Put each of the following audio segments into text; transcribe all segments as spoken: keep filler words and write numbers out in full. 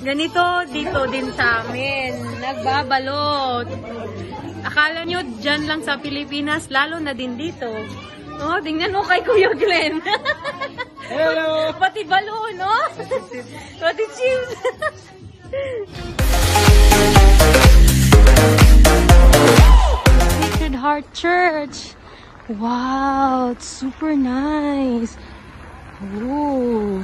Ganito dito din sa amin. Nagbabalot. Akala nyo dyan lang sa Pilipinas, lalo na din dito. Oh, tingnan mo kay Kuya Glenn. Hello! Pati balon, no? Pati chips. Sacred Heart Church. Wow, it's super nice. Ooh.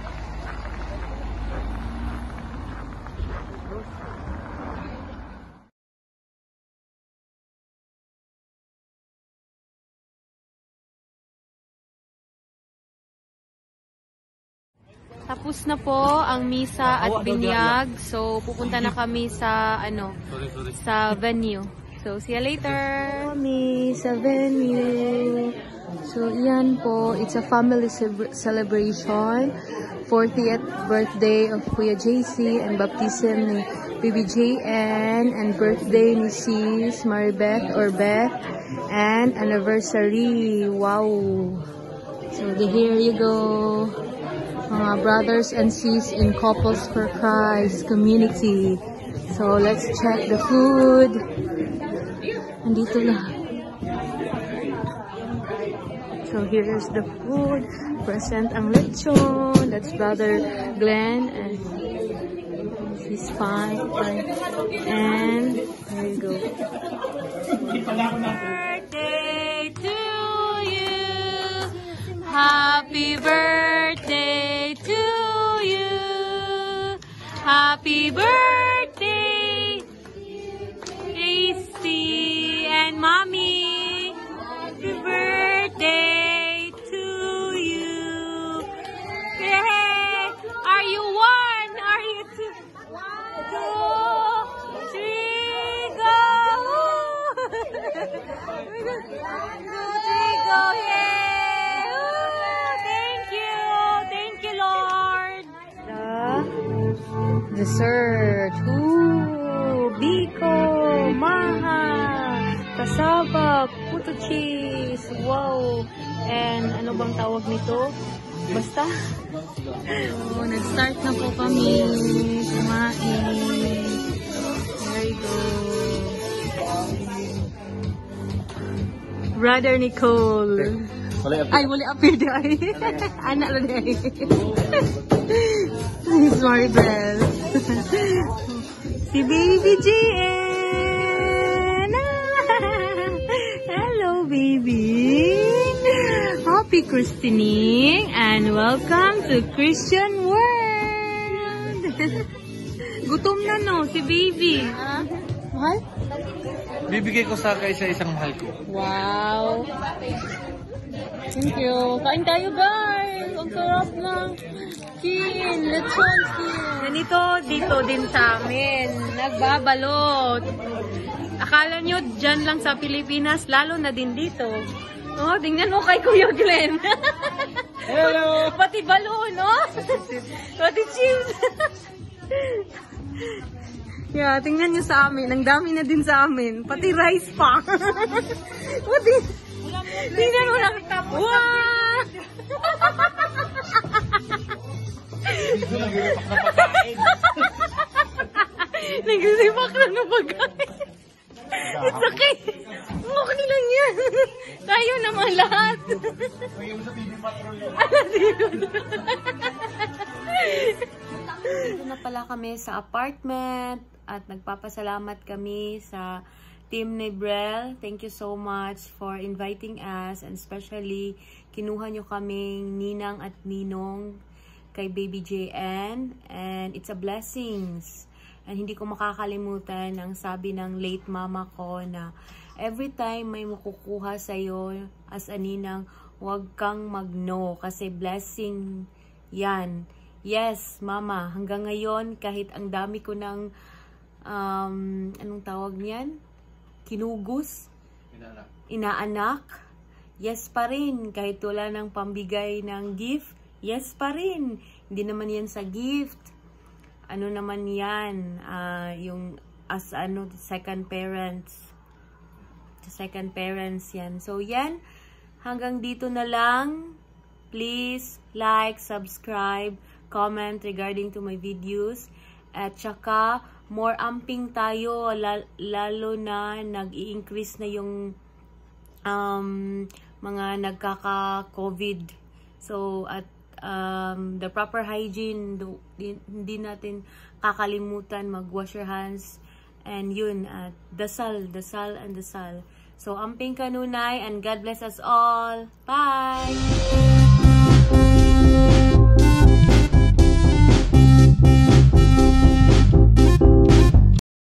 Tapos na po ang misa at binyag. So, pupunta na kami sa, ano, sa venue. So, see you later! Kami sa venue. So, yan po. It's a family celebration. fortieth birthday of Kuya J C and baptism ni Baby J N and birthday ni Sis Maribeth or Beth and anniversary. Wow! So, here you go. Mga brothers and sis in Couples for Christ community. So, let's check the food. Andito na. So, here's the food. Present ang lechon. That's Brother Glenn. And he's fine. And there you go. Birthday to you. Happy birthday to you. Happy birthday, Casey and Mommy. Happy birthday to you. Hey, are you one? Are you two? One, two, three, go! One, two, three, go! Yay! Dessert. Ooh, biko, maha, kasaba, puto cheese. Wow. And ano bang tawag nito? Basta. Oh, nag-start na po kami kumain. There you go. Brother Nicole. Ay, wali appear di ay. Anak lang di ay. Miss Maribel. Si Baby J N. Hello, baby. Happy christening and welcome to Christian World. Gutom na no, si Baby. Ah, mahal? Bibigay ko sa kay sa isang mahal ko. Wow. Thank you. Kain tayo, guys. Ang sarap ng kin. Lechon kin. Ganito dito din sa amin. Nagbabalot. Akala nyo dyan lang sa Pilipinas, lalo na din dito. Oh, tingnan mo kay Kuya Glenn. Hello! Pati balon, no? Pati chips. Yeah, tingnan nyo sa amin. Ang dami na din sa amin. Pati rice pa. Pati... Tingnan mo lang. Wow! Nagsisipak na ng pagkain. It's okay. Okay lang yan. Tayo naman lahat. Dito na pala kami sa apartment at nagpapasalamat kami sa Team Nebrel. Thank you so much for inviting us and especially kinuha nyo kaming ninang at ninong kay Baby J N and it's a blessings. And hindi ko makakalimutan ang sabi ng late mama ko na every time may makukuha sa'yo as a ninang, huwag kang mag-no kasi blessing yan. Yes, mama, hanggang ngayon kahit ang dami ko ng um, anong tawag niyan? Kinugos? Inaanak. Inaanak? Yes pa rin. Kahit wala ng pambigay ng gift, yes pa rin. Hindi naman yan sa gift. Ano naman yan? Uh, yung as ano, second parents. Second parents yan. So yan, hanggang dito na lang. Please like, subscribe, comment regarding to my videos. At saka, more amping tayo, lalo na nag-i-increase na yung um, mga nagkaka-COVID. So, at um, the proper hygiene, do, di, hindi natin kakalimutan mag-wash your hands. And yun, at dasal, dasal, and dasal. So, amping kanunay, and God bless us all. Bye!